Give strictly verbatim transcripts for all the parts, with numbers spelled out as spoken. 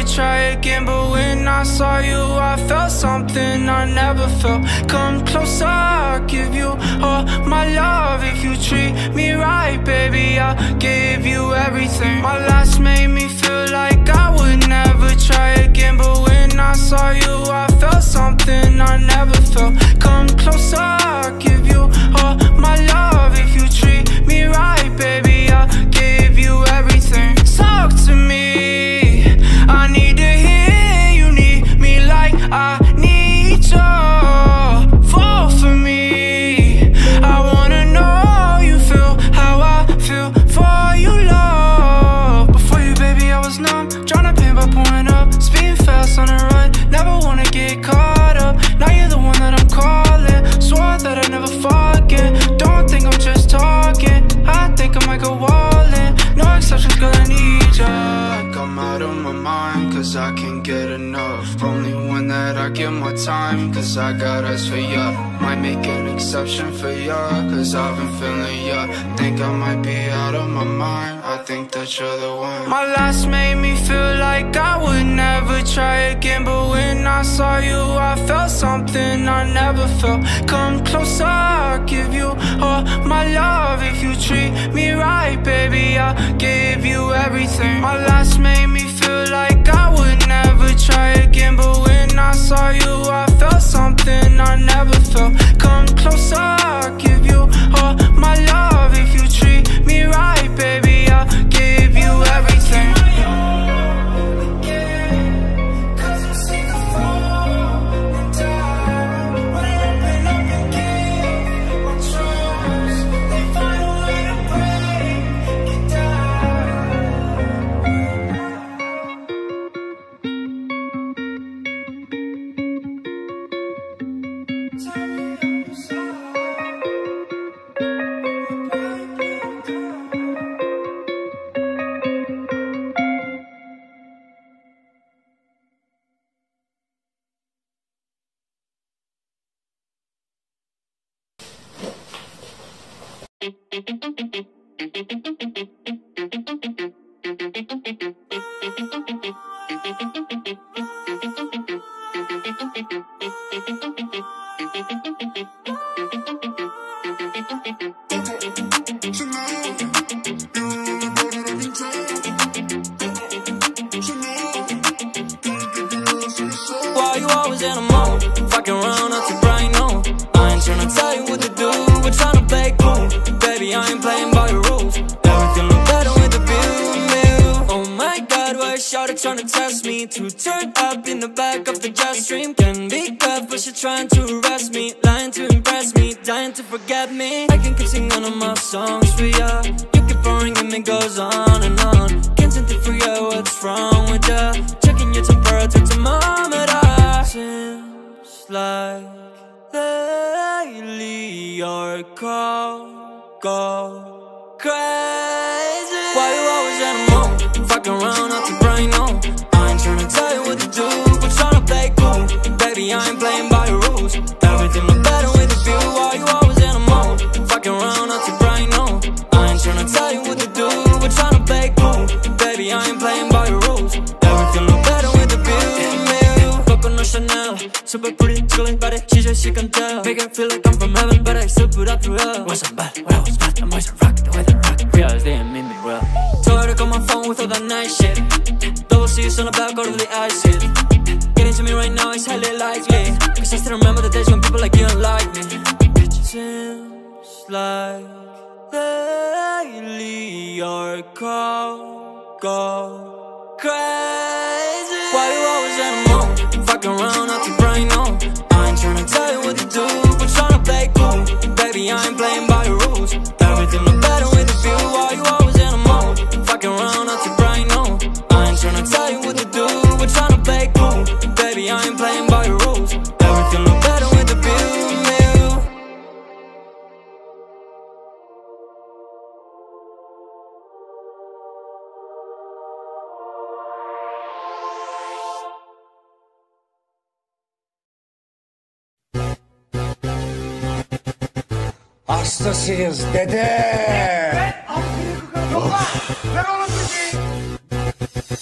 try again, but when I saw you, I felt something I never felt. Come closer, I'll give you all my love. If you treat me right, baby, I'll give you everything. My last made me feel like I would never try again, but when I saw you, I felt something I never felt. Come closer, I'll give you all my love. If you treat me right, baby, I'll give you everything. Talk to me, I need to hear you need me like I need you. Fall for me, I wanna know you feel how I feel for you, love. Before you, baby, I was numb, tryna pain by pouring up, speeding fast on the run, never wanna get caught up. Now you're the one that I'm calling, swore that I'd never fall again. Don't think I'm just talking, I think I might go all in. No exceptions, girl, I need ya. I'm out of my mind, cause I can't get enough. Only one that I give my time, cause I got eyes for ya. Might make an exception for ya, cause I've been feeling ya. Think I might be out of my mind, I think that you're the one. My last made me feel like I would never try again, but when I saw you, I felt something I never felt. Come closer, I'll give you all my love. If you treat me right, baby, I'll give you everything. My last made me feel like I would never try again, but when I saw you, I felt something I never felt. Come closer, I'll give you all my love. If you treat me right, baby, I'll give you everything. Why you always in a mode? Fucking around at the bright no. I ain't tryna tell you what to do, we're tryna play cool. Baby, I ain't playing by your rules. Everything look better with the view. Oh my god, why is shawty tryna test me? To turn up in the back of the jet stream. Can be good, but she trying to arrest me. Lying to impress me, dying to forget me. I can keep singing one of my songs for ya. You keep boring and it goes on and on. Can't seem to figure out what's wrong with ya. Checking your temperature thermometer. Seems like lately your call go crazy. Why you always in a mood? Fucking around out the brain, no. I ain't tryna tell you what to do, but tryna play cool. Baby, I ain't playing by your rules. Everything look better with a view. Why you always in a mood? Fucking around out the brain, no. I ain't tryna tell you what to do, but tryna play cool. Baby, I ain't playing by your rules. Everything look better with a view. Coconut Chanel, super pretty, chillin' body, she just she can tell. Make her feel like I'm from heaven, but I still put up through hell. Was I'm bad, when I was bad, I'm always a rock, the way they rock. Realize they ain't mean me well. Told her to call my phone with all that nice shit. Double C's on the back, all of the ice hit. Getting to me right now is highly likely, cause I still remember the days when people like you don't like me. It seems like lately your call go crazy. Why you always in a mood? Fucking around out the brain, no. I ain't tryna tell you what to do, but tryna play cool. Baby, I ain't playing by your rules. Everything look better with a view. Why you always in a mood? Fucking around out the brain, no. I ain't tryna tell you what to do, but tryna play cool. Baby, I ain't playing by your rules. Everything look better with a view. Hastasıyız dede. Ver oğlum müziği.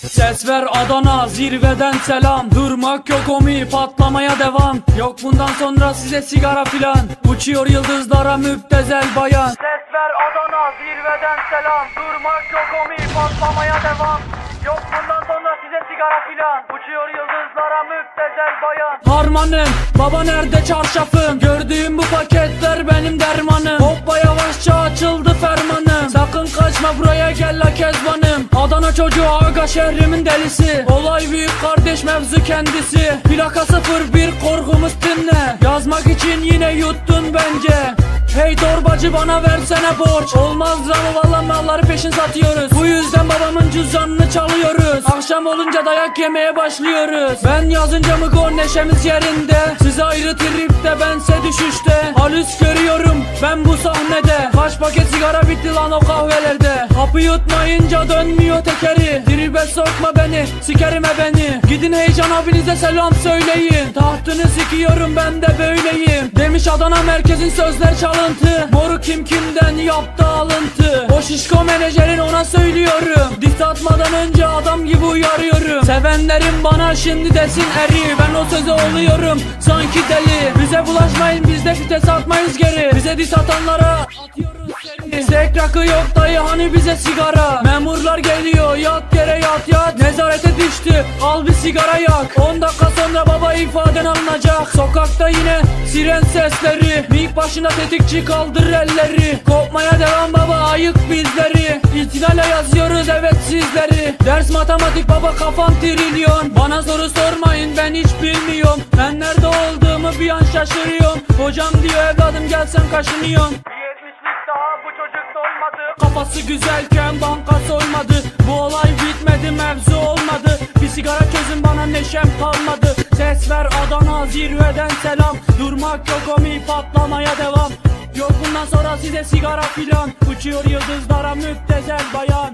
Ses ver Adana, zirveden selam. Durmak yok omi, patlamaya devam. Yok bundan sonra size sigara filan. Uçuyor yıldızlara müptezel bayan. Ses ver Adana, zirveden selam. Durmak yok omi, patlamaya devam. Yok bundan sonra size sigara filan. Uçuyor yıldızlara müptezel bayan. Harmanım, baba nerede çarşafım? Gördüğüm bu paketler benim dermanım. Hoppa yavaşça açıldı fermanım. Sakın kaçma buraya gel la kezbanım. Adana çocuğu aga şehrimin delisi. Olay büyük kardeş mevzu kendisi. Plaka sıfır bir korkumuz dinle. Yazmak için yine yuttun bence. Hey torbacı bana versene borç. Olmaz lan valla malları peşin satıyoruz. Bu yüzden babamın cüzdanını çalıyoruz. Akşam olunca dayak yemeye başlıyoruz. Ben yazınca mı gol neşemiz yerinde. Siz ayrı tripte bense düşüşte. Halüs görüyorum ben bu sahnede. Kaç paket sigara bitti lan o kahvelerde. Hapı yutmayınca dönmüyor tekeri. Tribe sokma beni sikerime beni. Gidin heyecan abinize selam söyleyin. Tahtını sikiyorum ben de böyleyim. Demiş Adana merkezin sözler çalın. Moru kim kimden yaptı alıntı. O şişko menajerin ona söylüyorum. Diss atmadan önce adam gibi uyarıyorum. Sevenlerim bana şimdi desin eri. Ben o söze oluyorum sanki deli. Bize bulaşmayın biz de fites atmayız geri. Bize diss atanlara atıyoruz seni. Sek rakı yok dayı hani bize sigara. Memurlar geliyor yat yere yat yat. Nezarete düştü al bir sigara yak. On dakika sonra baba ifaden alınacak. Sokakta yine siren sesleri. Mik başına tetikçi kaldır elleri. Kopmaya devam baba ayık bizleri. İhtilale yazıyoruz evet sizleri. Ders matematik baba kafam trilyon. Bana soru sormayın ben hiç bilmiyorum. Ben nerede olduğumu bir an şaşırıyorum. Hocam diyor evladım gel sen kaşınıyorsun. yetmişlik daha bu çocuk dolmadı. Kafası güzelken banka soymadı. Bu olay bitmedi mevzu olmadı. Bir sigara çözün bana neşem kalmadı. Ses ver Adana zirveden selam. Durmak yok omi patlamaya devam. Yok bundan sonra size sigara filan. Uçuyor yıldızlara müptezel bayan.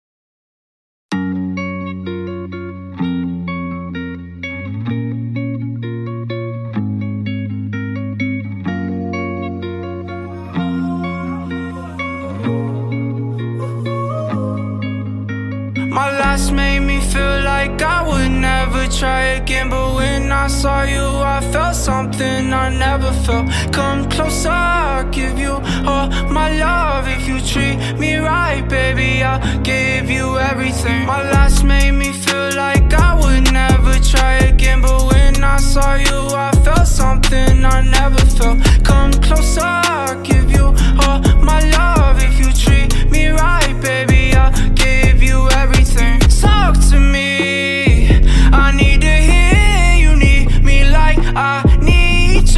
My last made me feel like I would never try again. But when I saw you, I felt something I never felt. Come closer, I'll give you all my love. If you treat me right, baby, I'll give you everything. My last made me feel like I would never try again. But when I saw you, I felt something I never felt. Come closer, I'll give you all my love. If you treat me right, baby, I'll give you everything. Talk to me, I need to hear you need me like I need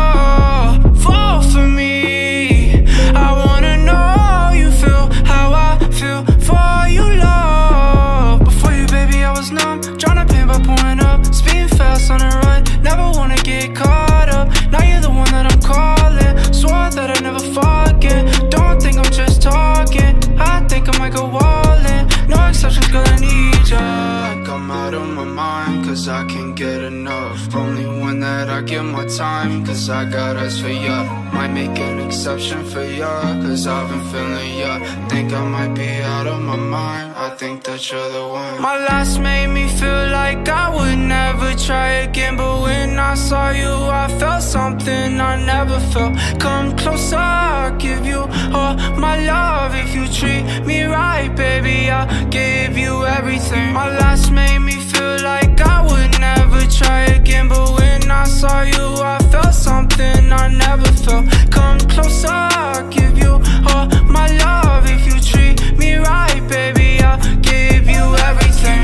you. Fall for me, I wanna know you feel how I feel for you, love. Before you, baby, I was numb, tryna pin by pouring up, speeding fast on the run, never wanna get caught up. Now you're the one that I'm calling, swore that I'd never forget. Don't think I'm just talking, I think I might go all in. No exceptions, girl, I need ya. I'm out of my mind, cause I can't get enough. Only one that I give my time, cause I got eyes for ya. Might make an exception for ya, cause I've been feeling ya. Think I might be out of my mind, I think that you're the one. My last made me feel like I would never try again. But when I saw you, I felt something I never felt. Come closer, I'll give you all my love. If you treat me right, baby, I'll give you everything. My last made me feel like I would never try again. But when I saw you, I felt something I never felt. Come closer, I'll give you all my love. If you treat me right, baby, I'll give you everything.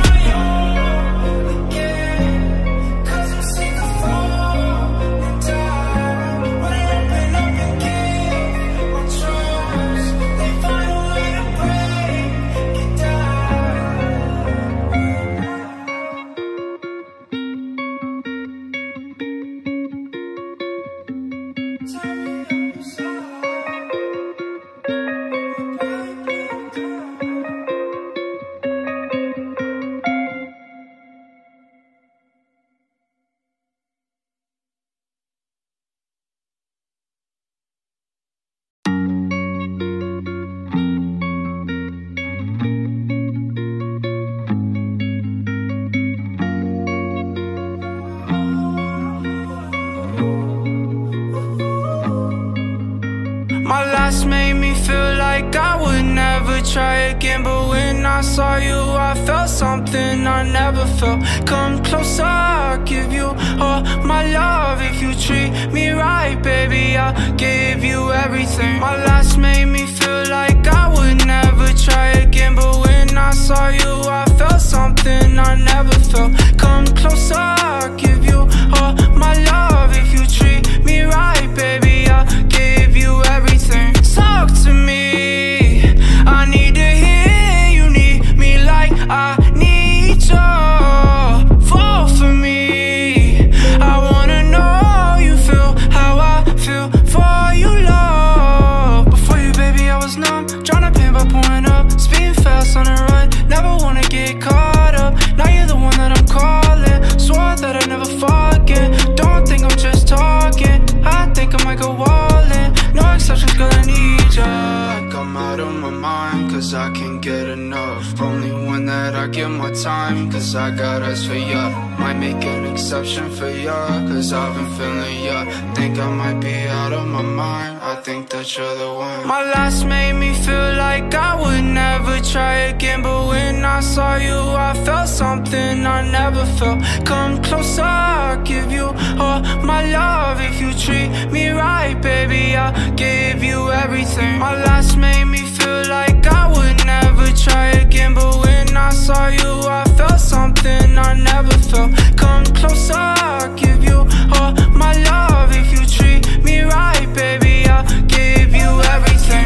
last made me feel like I would never try again, but when I saw you I felt something I never felt. Come closer, I'll give you all my love. If you treat me right, baby, I'll give you everything. My last made me feel like I would never try again, but when I saw you I felt something I never felt. Come closer, I'll give you all my love. If you treat me right, baby, I'll give you everything. Talk to me, I need to hear you need me like I need you. Fall for me, I wanna know you feel how I feel for you, love. Before you, baby, I was numb, tryna pain by pouring up, speeding fast on the run, never wanna get caught up. Now you're the one that I'm calling, swore that I'd never fall again. Don't think I'm just talking, I think I might go all in. No exceptions, girl, I need ya. I'm out of my mind, cause I can't get enough. Only one that I give my time, cause I got eyes for ya. Might make an exception for ya, cause I've been feeling ya. Think I might be out of my mind, I think that you're the one. My last made me feel like I would never try again, but when I saw you I felt something I never felt. Come closer, I'll give you all my love. If you treat me right, baby, I'll give you everything. My last made me feel like I would never try again, but when I saw you I felt something I never felt. Come closer, I'll give you all my love. If you treat me right, baby, I'll give you everything.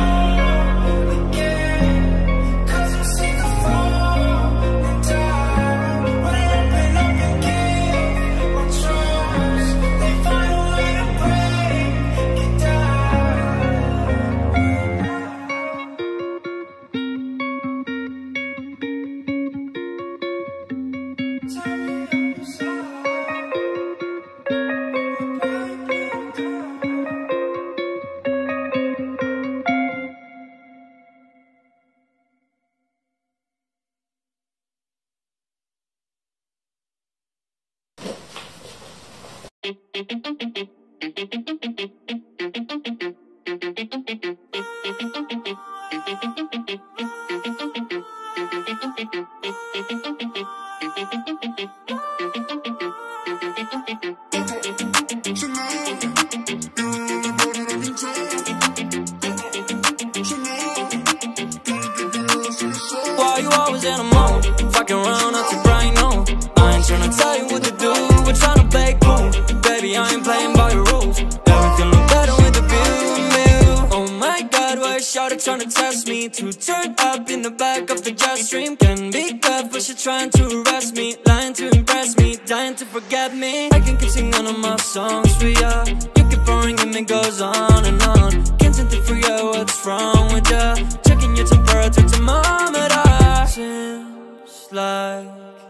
Why you always in a mood? Fucking around up to bright noon. I ain't tryna tell you what to do, we're tryna play cool. Baby, I ain't playing by your rules. Everything look better with the view. Oh my god, why is shawty tryna test me? To turn up in the back of the jet stream. Can be good, but she trying to arrest me. Lying to impress me, dying to forget me. I can keep singing all my songs for ya. You keep boring and it goes on and on. Can't seem to figure out what's wrong with ya. Checking your temperature thermometer. Seems like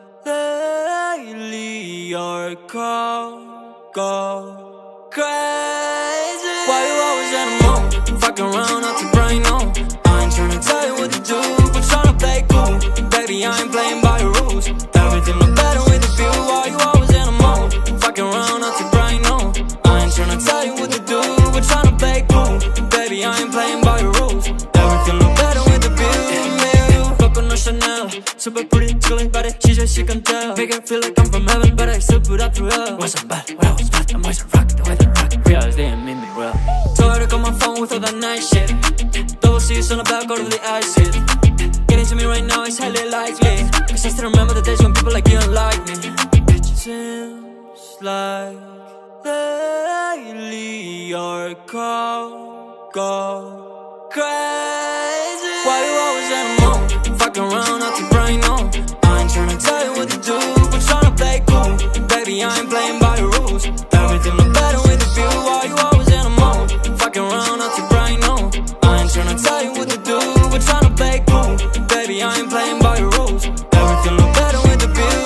lately your call go crazy. Why you always in a mood? Fucking around up to brain on. I ain't tryna tell you what to do, but tryna play cool. Baby, I ain't playing by your rules. Everything look better with a view. Why you always in a mood? Fucking around up to brain on. I ain't tryna tell you what to do, but tryna play cool. Baby, I ain't playing by your rules. Everything look better with a view. Coco no Chanel, super pretty, chilling body. She says she can tell, make her feel like I'm from heaven, but I still put up through hell. Wasn't bad, when I was bad, I'm always a rock, the way they rock. Realize they ain't mean me well. Told her to call my phone with all that nice shit. Double C's on the back, all of the ice hit. Getting to me right now is highly likely, cause I still remember the days when people like you don't like me. It seems like lately your call go crazy. Why you always in a mood? Fucking around up to brain on. I ain't tryna tell you what to do, but tryna play cool. Baby, I ain't playing by the rules. Everything look better with a view. Why you always in a mood? Fucking around up to brain on. I ain't tryna tell you what to do, but tryna play cool. Baby, I ain't playing by the rules. Everything look better with a view.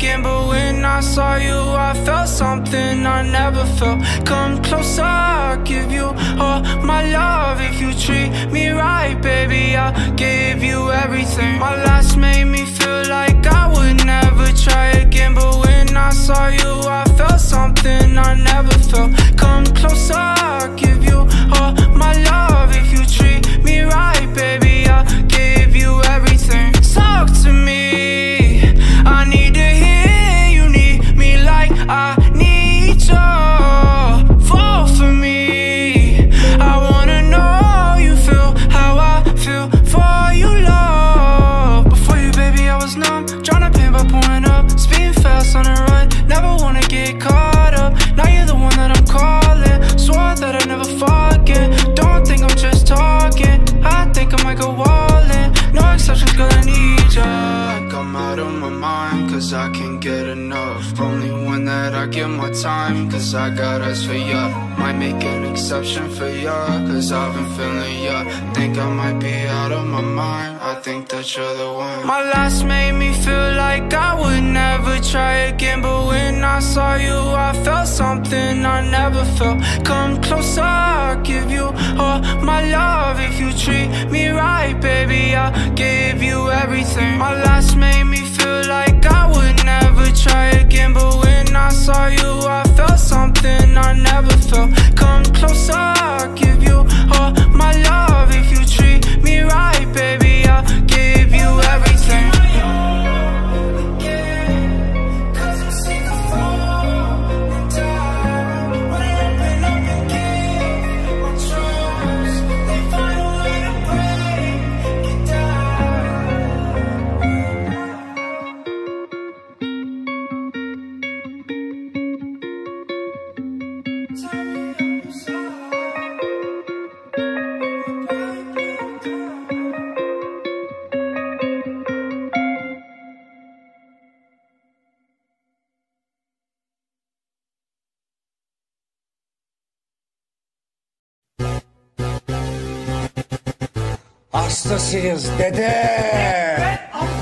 again, but when I saw you I felt something I never felt. Come closer, I'll give you all my love. If you treat me right, baby, I'll give you everything. My last made me feel like I would never try again, but when I saw you I felt something I never felt. Come closer, I'll give you all my love. If you treat me right, baby, I'll give you everything. Talk to me, I need to hear you need me like I need you. Fall for me, I wanna know you feel how I feel for you, love. Before you, baby, I was numb, tryna pain by pulling up, speeding fast on the run, never wanna get caught up. Now you're the one that I'm calling, swore that I'd never forget. Don't think I'm just talking, I think I might go all in. No exceptions, girl, I need ya. Like I'm out of my mind, cause I can't get enough. Only one that I give my time, cause I got eyes for ya. Might make an exception for ya, cause I've been feeling ya. Think I might be out of my mind, I think that you're the one. My last made me feel like I would never try again, but when I saw you I felt something I never felt. Come closer, I'll give you all my love. If you treat me right, baby, I'll give you everything. My last made me feel like I would never try again, but when I saw you I felt something I never felt. Come closer, I'll give you all my love. If you treat me right, baby, I'll give you everything. Hastasıyız dede.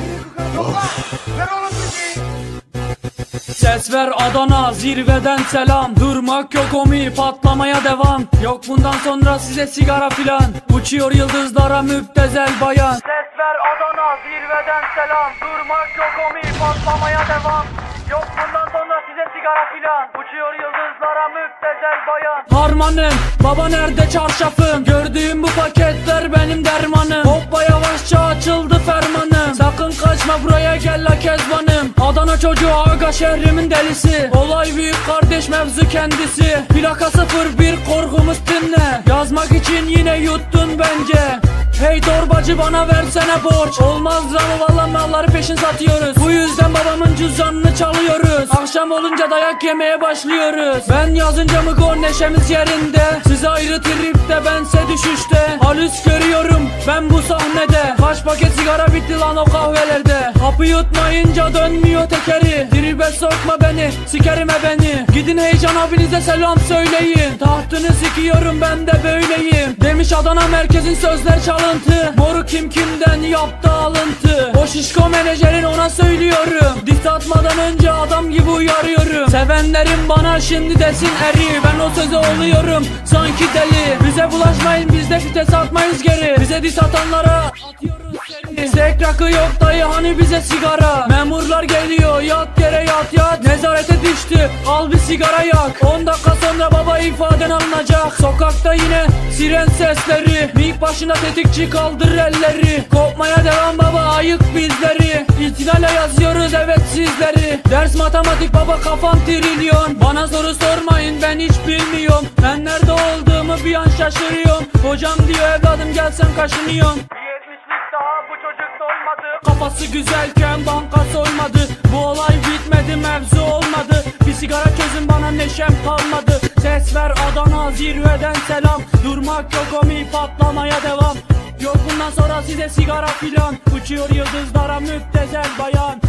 Ses ver Adana, zirveden selam. Durmak yok omi, patlamaya devam. Yok bundan sonra size sigara filan. Uçuyor yıldızlara müptezel bayan. Ses ver Adana, zirveden selam. Durmak yok omi, patlamaya devam. Yok bundan sonra size sigara filan. Uçuyor yıldızlara müptezel bayan. Harmanım, baba nerede çarşafım? Gördüğüm bu paketler benim dermanım. Hoppa yavaşça açıldı fermanım. Sakın kaçma buraya gel la kezbanım. Adana çocuğu aga şehrimin delisi. Olay büyük kardeş mevzu kendisi. Plaka sıfır bir korkumuz dinle. Yazmak için yine yuttun bence. Hey torbacı bana versene borç. Olmaz ama valla malları peşin satıyoruz. Bu yüzden babamın cüzdanını çalıyoruz. Akşam olunca dayak yemeye başlıyoruz. Ben yazınca mı gol neşemiz yerinde. Siz ayrı tripte bense düşüşte. Halüs görüyorum ben bu sahnede. Kaç paket sigara bitti lan o kahvelerde. Hapı yutmayınca dönmüyor tekeri. Tribe sokma beni, sikerime beni. Gidin Heyecan abinize selam söyleyin. Tahtını sikiyorum ben de böyleyim. Demiş Adana merkezin sözler çalın. Moru kim kimden yaptı alıntı. O şişko menajerin ona söylüyorum. Diss atmadan önce adam gibi uyarıyorum. Sevenlerim bana şimdi desin eri. Ben o söze oluyorum sanki deli. Bize bulaşmayın biz de fites atmayız geri. Bize diss atanlara atıyoruz seni. Zek rakı yok dayı hani bize sigara. Memurlar geliyor yat yere yat yat. Nezarete düştü al bir sigara yak. On dakika sonra baba ifaden alınacak. Sokakta yine siren sesleri. Mik başına tetikçi kaldır elleri. Kopmaya devam baba ayık bizleri. İtinayla yazıyoruz evet sizleri. Ders matematik baba kafam trilyon. Bana soru sormayın ben hiç bilmiyorum. Ben nerede olduğumu bir an şaşırıyorum. Hocam diyor evladım gelsen kaşınıyorum. Yetmişlik daha bu çocuk dolmadı. Kafası güzelken banka soymadı. Bu olay bitmedi mevzu olmadı. Bir sigara çözün bana neşem kalmadı. Ses ver Adana zirveden selam. Durmak yok omi patlamaya devam. Yok bundan sonra size sigara filan. Uçuyor yıldızlara müptezel bayan.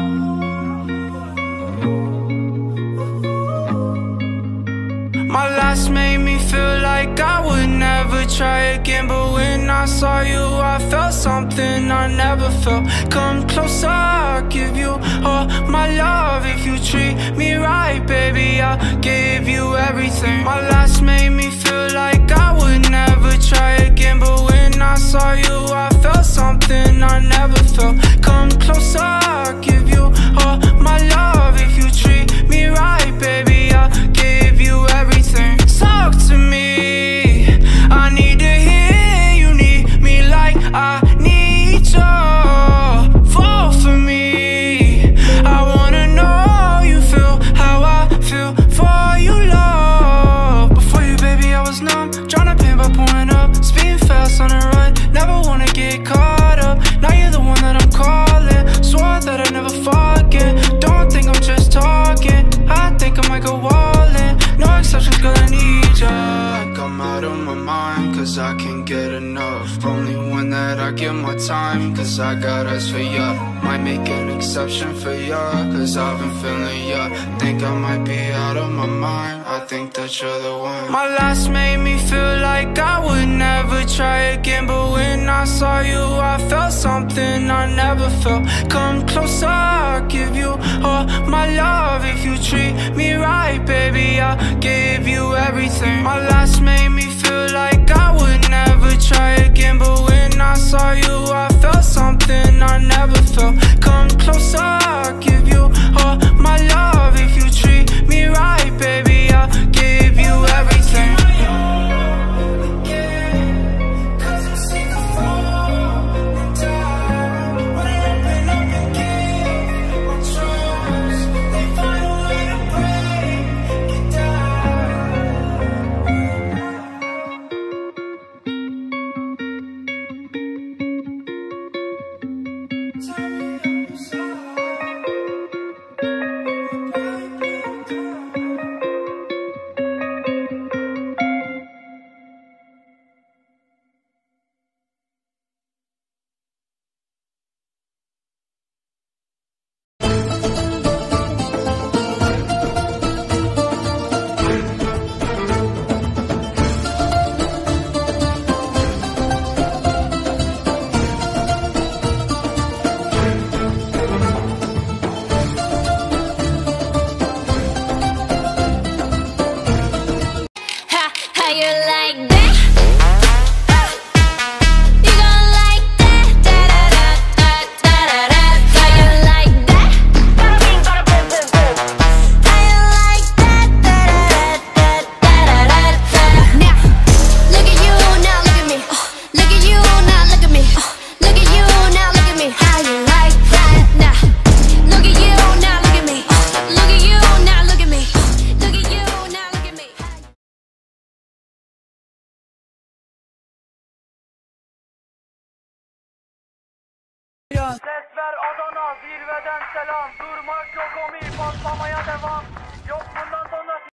My last try again, but when I saw you I felt something I never felt. Come closer, I'll give you all my love. If you treat me right, baby, I'll give you everything. My last made me feel like I would never try again, but when I saw you I felt something I never felt. Come closer, I'll give you all my love. If you treat me right, baby, I'll give you everything. Talk to me, I need to hear you need me like I need you. Fall for me, I wanna know you feel how I feel for you, love. Before you, baby, I was numb, tryna pain by pulling up, speeding fast on the run, never wanna get caught up. Now you're the one that I'm calling, swore that I'd never forget. Don't think I'm just talking, I think I might go all in. No exceptions, girl, I need ya. Like I'm out of my mind, cause I can't get enough. Only one that I give my time, cause I got eyes for ya. Might make an exception for ya, cause I've been feeling ya. Think I might be out of my mind, I think that you're the one. My last made me feel like I would never try again, but when I saw you I felt something I never felt. Come closer, I'll give you all my love. If you treat me right, baby, I'll give you everything. My last made me feel like I would never try again, but when I saw you I felt something I never felt. Come closer, I'll give you all my love. If you treat me right, baby, I'll give you everything. Ses ver Adana, zirveden selam. Durmak yok, omi patlamaya devam. Yok bunun